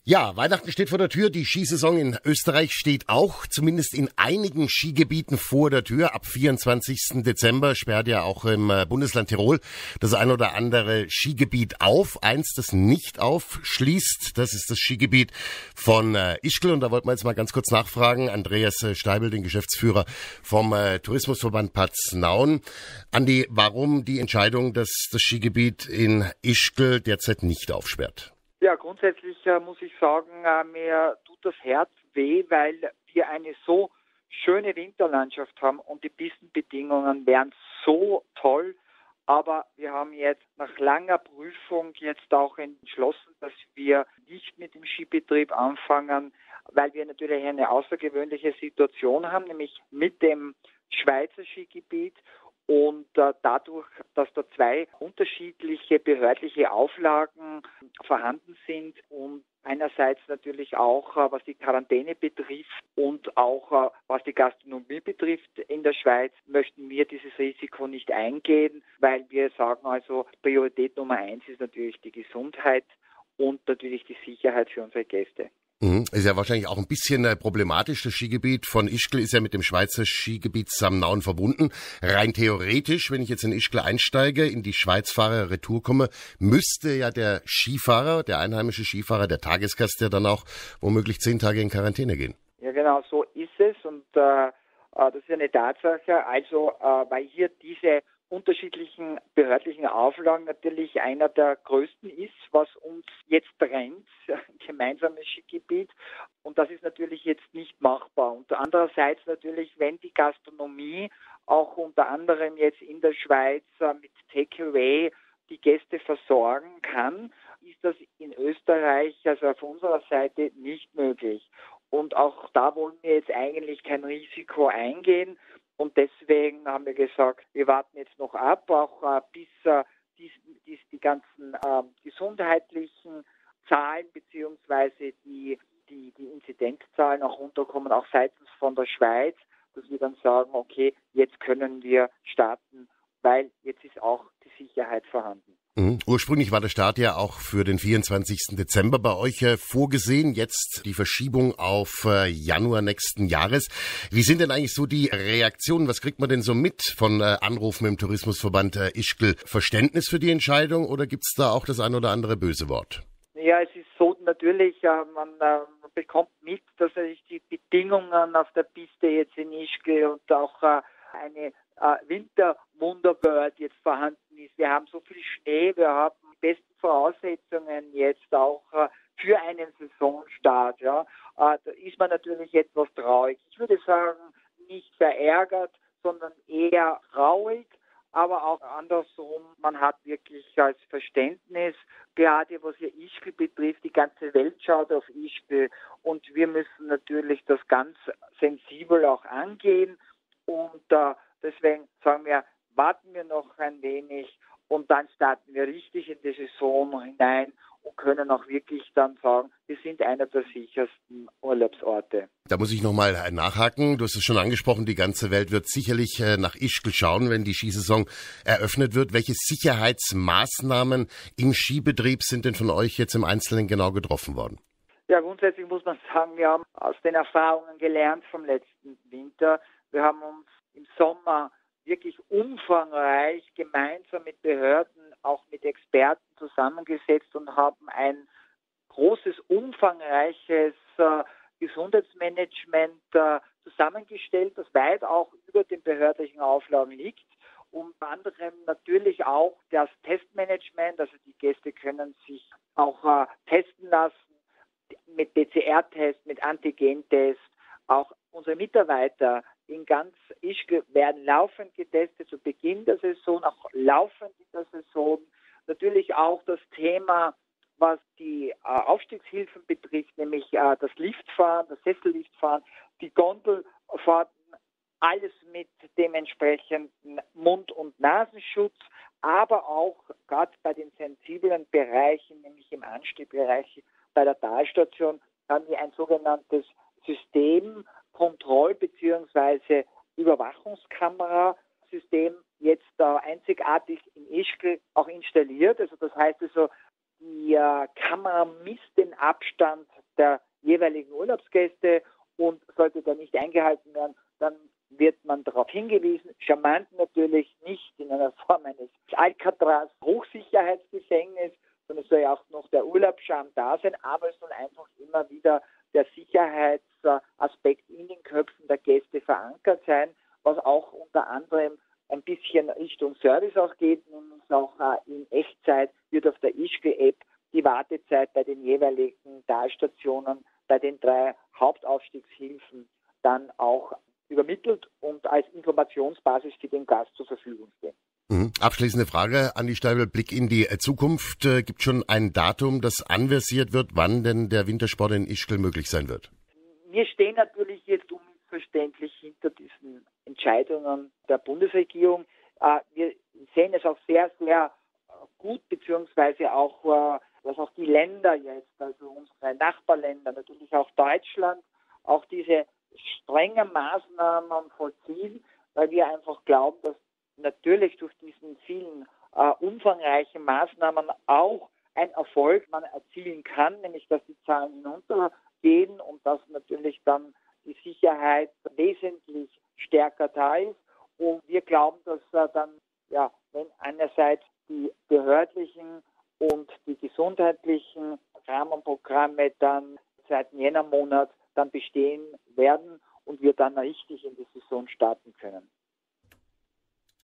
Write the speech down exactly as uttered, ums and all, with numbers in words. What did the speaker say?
Ja, Weihnachten steht vor der Tür. Die Skisaison in Österreich steht auch zumindest in einigen Skigebieten vor der Tür. Ab vierundzwanzigsten Dezember sperrt ja auch im Bundesland Tirol das ein oder andere Skigebiet auf. Eins, das nicht aufschließt, das ist das Skigebiet von Ischgl. Und da wollten wir jetzt mal ganz kurz nachfragen. Andreas Steibel, den Geschäftsführer vom Tourismusverband Paznaun. Andi, warum die Entscheidung, dass das Skigebiet in Ischgl derzeit nicht aufsperrt? Ja, grundsätzlich äh, muss ich sagen, äh, mir tut das Herz weh, weil wir eine so schöne Winterlandschaft haben und die Pistenbedingungen wären so toll. Aber wir haben jetzt nach langer Prüfung jetzt auch entschlossen, dass wir nicht mit dem Skibetrieb anfangen, weil wir natürlich eine außergewöhnliche Situation haben, nämlich mit dem Schweizer Skigebiet. Und äh, dadurch, dass da zwei unterschiedliche behördliche Auflagen vorhanden sind und einerseits natürlich auch, äh, was die Quarantäne betrifft und auch, äh, was die Gastronomie betrifft in der Schweiz, möchten wir dieses Risiko nicht eingehen, weil wir sagen also, Priorität Nummer eins ist natürlich die Gesundheit und natürlich die Sicherheit für unsere Gäste. Mhm. Ist ja wahrscheinlich auch ein bisschen äh, problematisch. Das Skigebiet von Ischgl ist ja mit dem Schweizer Skigebiet Samnaun verbunden. Rein theoretisch, wenn ich jetzt in Ischgl einsteige, in die Schweiz fahre, Retour komme, müsste ja der Skifahrer, der einheimische Skifahrer, der Tagesgast ja dann auch womöglich zehn Tage in Quarantäne gehen. Ja, genau, so ist es und äh, das ist eine Tatsache. Also, äh, weil hier diese unterschiedlichen behördlichen Auflagen natürlich einer der größten ist, was uns jetzt trennt, gemeinsames Skigebiet. Und das ist natürlich jetzt nicht machbar. Und andererseits natürlich, wenn die Gastronomie auch unter anderem jetzt in der Schweiz mit Takeaway die Gäste versorgen kann, ist das in Österreich, also auf unserer Seite, nicht möglich. Und auch da wollen wir jetzt eigentlich kein Risiko eingehen. Und deswegen haben wir gesagt, wir warten jetzt noch ab, auch äh, bis äh, dies, dies, die ganzen äh, gesundheitlichen Zahlen beziehungsweise die, die, die Inzidenzzahlen auch runterkommen, auch seitens von der Schweiz, dass wir dann sagen, okay, jetzt können wir starten, weil jetzt ist auch die Sicherheit vorhanden. Mhm. Ursprünglich war der Start ja auch für den vierundzwanzigsten Dezember bei euch äh, vorgesehen. Jetzt die Verschiebung auf äh, Januar nächsten Jahres. Wie sind denn eigentlich so die Reaktionen? Was kriegt man denn so mit von äh, Anrufen im Tourismusverband äh, Ischgl? Verständnis für die Entscheidung oder gibt's da auch das ein oder andere böse Wort? Ja, es ist so natürlich, äh, man äh, bekommt mit, dass sich die Bedingungen auf der Piste jetzt in Ischgl und auch äh, eine äh, Winter-Wunderworld jetzt vorhanden ist. Wir haben so viel Schnee, wir haben die besten Voraussetzungen jetzt auch äh, für einen Saisonstart. Ja. Äh, da ist man natürlich etwas traurig. Ich würde sagen, nicht verärgert, sondern eher traurig. Aber auch andersrum, man hat wirklich als Verständnis, gerade was hier Ischgl betrifft, die ganze Welt schaut auf Ischgl und wir müssen natürlich das ganz sensibel auch angehen und äh, deswegen sagen wir, warten wir noch ein wenig und dann starten wir richtig in die Saison hinein und können auch wirklich dann sagen, wir sind einer der sichersten Urlaubsorte. Da muss ich nochmal nachhaken. Du hast es schon angesprochen, die ganze Welt wird sicherlich nach Ischgl schauen, wenn die Skisaison eröffnet wird. Welche Sicherheitsmaßnahmen im Skibetrieb sind denn von euch jetzt im Einzelnen genau getroffen worden? Ja, grundsätzlich muss man sagen, wir haben aus den Erfahrungen gelernt vom letzten Winter. Wir haben uns im Sommer wirklich umfangreich gemeinsam mit Behörden, auch mit Experten zusammengesetzt und haben ein großes, umfangreiches äh, Gesundheitsmanagement äh, zusammengestellt, das weit auch über den behördlichen Auflagen liegt. Unter anderem natürlich auch das Testmanagement, also die Gäste können sich auch äh, testen lassen mit P C R-Test, mit Antigen-Test. Auch unsere Mitarbeiter in ganz Ischgl werden laufend getestet zu Beginn der Saison, auch laufend in der Saison. Natürlich auch das Thema, was die äh, Aufstiegshilfen betrifft, nämlich äh, das Liftfahren, das Sesselliftfahren, die Gondelfahrten, alles mit dementsprechenden Mund- und Nasenschutz, aber auch gerade bei den sensiblen Bereichen, nämlich im Anstiegbereich bei der Talstation, haben wir ein sogenanntes System, Kontroll- bzw. Überwachungskamerasystem jetzt äh, einzigartig in Ischgl auch installiert. Also das heißt also, die äh, Kamera misst den Abstand der jeweiligen Urlaubsgäste, und sollte der nicht eingehalten werden, dann wird man darauf hingewiesen, charmant natürlich, nicht in einer Form eines Alcatraz Hochsicherheitsgefängnis, sondern es soll ja auch noch der Urlaubsscham da sein, aber es soll einfach immer wieder der Sicherheitsaspekt in den Köpfen der Gäste verankert sein, was auch unter anderem ein bisschen Richtung Service auch geht, nämlich auch in Echtzeit wird auf der Ischgl-App die Wartezeit bei den jeweiligen Talstationen, bei den drei Hauptaufstiegshilfen dann auch übermittelt und als Informationsbasis für den Gast zur Verfügung stehen. Mhm. Abschließende Frage, Andi Steibel, Blick in die Zukunft. Äh, gibt schon ein Datum, das anversiert wird, wann denn der Wintersport in Ischgl möglich sein wird? Wir stehen natürlich jetzt unmissverständlich hinter diesen Entscheidungen der Bundesregierung. Äh, wir sehen es auch sehr, sehr gut, beziehungsweise auch, äh, dass auch die Länder jetzt, also unsere Nachbarländer, natürlich auch Deutschland, auch diese strengen Maßnahmen vollziehen, weil wir einfach glauben, dass natürlich durch diesen vielen äh, umfangreichen Maßnahmen auch ein Erfolg man erzielen kann, nämlich dass die Zahlen hinuntergehen und dass natürlich dann die Sicherheit wesentlich stärker da ist. Und wir glauben, dass äh, dann, ja, wenn einerseits die behördlichen und die gesundheitlichen Rahmenprogramme dann seit Jännermonat dann bestehen werden und wir dann richtig in die Saison starten können.